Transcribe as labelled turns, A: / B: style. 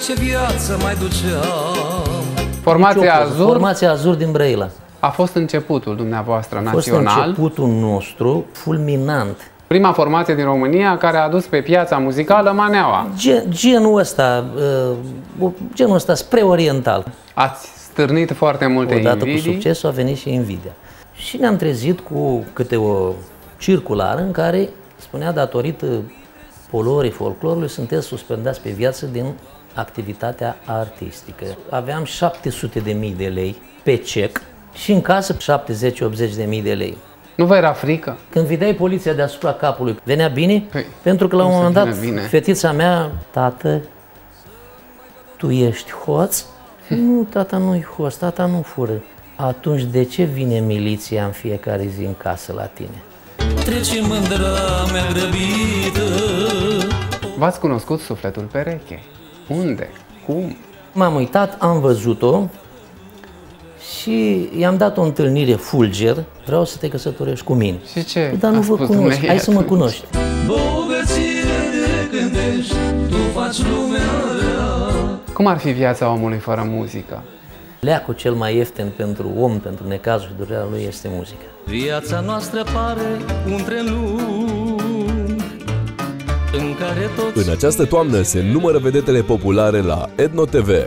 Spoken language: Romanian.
A: ce viață mai duceam.
B: Formația Azur din Brăila.
C: A fost începutul dumneavoastră național.
B: A fost începutul nostru fulminant.
C: Prima formație din România care a adus pe piața muzicală maneaua.
B: Genul ăsta spre oriental.
C: Ați stârnit foarte multe invidii.
B: Odată cu succesul a venit și invidia. Și ne-am trezit cu câte o circulară în care spunea, datorită poluării folclorului, sunteți suspendați pe viață din activitatea artistică. Aveam 700.000 de lei pe cec și în casă 70-80.000 de lei.
C: Nu vă era frică?
B: Când vedeai poliția deasupra capului, venea bine?
C: Păi,
B: pentru că la un moment dat,
C: bine.
B: fetița mea, tată, tu ești hoț? Nu, tata, nu-i hoț, tata nu fură. Atunci de ce vine miliția în fiecare zi în casă la tine?
A: Trece mândra mea grăbită.
C: V-ați cunoscut sufletul pereche. Unde? Cum?
B: M-am uitat, am văzut-o și i-am dat o întâlnire fulger. Vreau să te căsătorești cu mine.
C: Și ce?
B: Dar nu vă cunosc, hai să mă cunoști.
A: Bogăție de gândești, tu faci lumea rea.
C: Cum ar fi viața omului fără muzică?
B: Leacul cel mai ieftin pentru om, pentru necazul și durerea lui, este muzica.
A: Viața noastră pare un tren lung în care toți...
D: În această toamnă se numără vedetele populare la Etno TV.